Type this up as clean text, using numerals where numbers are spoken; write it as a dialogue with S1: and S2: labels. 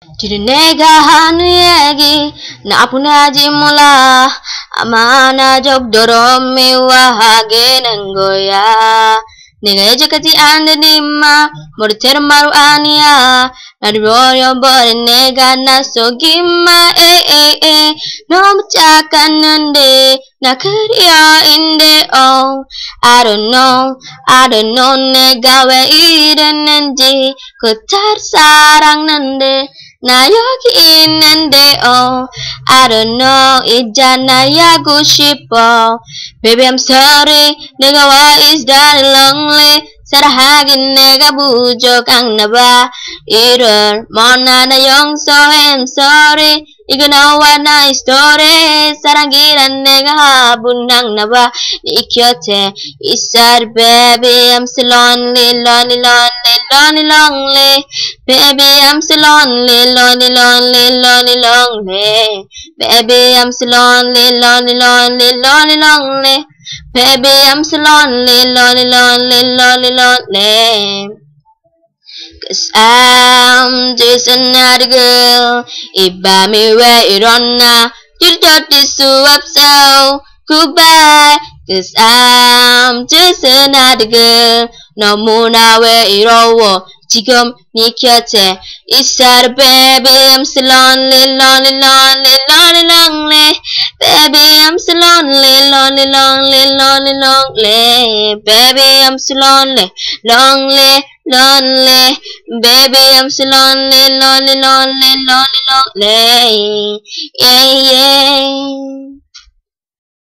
S1: Tirnega hanu yegi na apunaji mula amana jog dorome wahage nangoya nega jakati ande nima morter maru ania nadroyo bore nega nasogima no mchakanande nakariya inde oh I don't know nega we irenende kutar sarang nande na yogi inende oh I don't know ijana yagu shipo baby I'm sorry nigga why is that lonely sarahagin nega bujo kang naba iron mona na yong so I'm sorry you know what nice story sarangiran nega habunang naba ikyote isar baby I'm so lonely baby I'm so lonely baby I'm so lonely baby I'm so lonely cause I'm just another girl iba mi we ironna you thought this so up so goodbye cause I'm just another girl no muna we irowo 지금 네 곁에 있어 baby I'm so lonely baby I'm so lonely baby I'm so lonely baby I'm so lonely yeah